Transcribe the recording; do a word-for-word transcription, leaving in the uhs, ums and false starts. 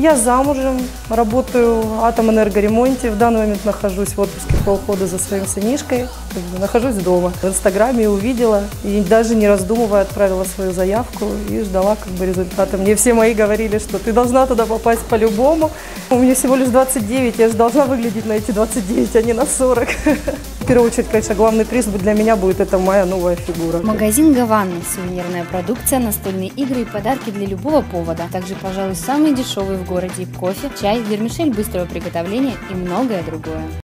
Я замужем, работаю в атомэнергоремонте. В данный момент нахожусь в отпуске по уходу за своим сынишкой. Нахожусь дома. В Инстаграме увидела и даже не раздумывая отправила свою заявку и ждала как бы результата. Мне все мои говорили, что ты должна туда попасть по-любому. У меня всего лишь двадцать девять, я же должна выглядеть на эти двадцать девять, а не на сорок. В первую очередь, конечно, главный приз для меня будет это моя новая фигура. Магазин Гаванна. Сувенирная продукция, настольные игры и подарки для любого повода. Также, пожалуй, самый дешевый в городе кофе, чай, вермишель быстрого приготовления и многое другое.